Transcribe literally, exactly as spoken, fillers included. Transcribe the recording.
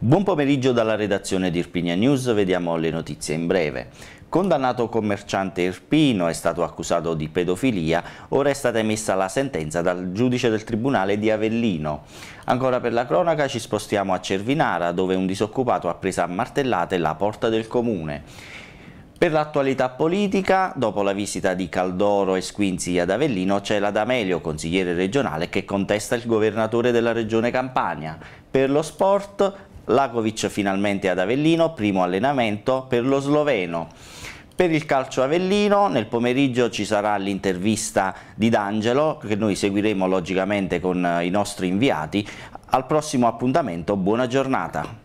Buon pomeriggio dalla redazione di Irpinia News, vediamo le notizie in breve. Condannato commerciante irpino, è stato accusato di pedofilia, ora è stata emessa la sentenza dal giudice del Tribunale di Avellino. Ancora per la cronaca ci spostiamo a Cervinara, dove un disoccupato ha preso a martellate la porta del comune. Per l'attualità politica, dopo la visita di Caldoro e Squinzi ad Avellino, c'è la D'Amelio, consigliere regionale, che contesta il governatore della regione Campania. Per lo sport, Lakovic finalmente ad Avellino, primo allenamento per lo sloveno. Per il calcio avellino, nel pomeriggio ci sarà l'intervista di D'Angelo, che noi seguiremo logicamente con i nostri inviati. Al prossimo appuntamento, buona giornata.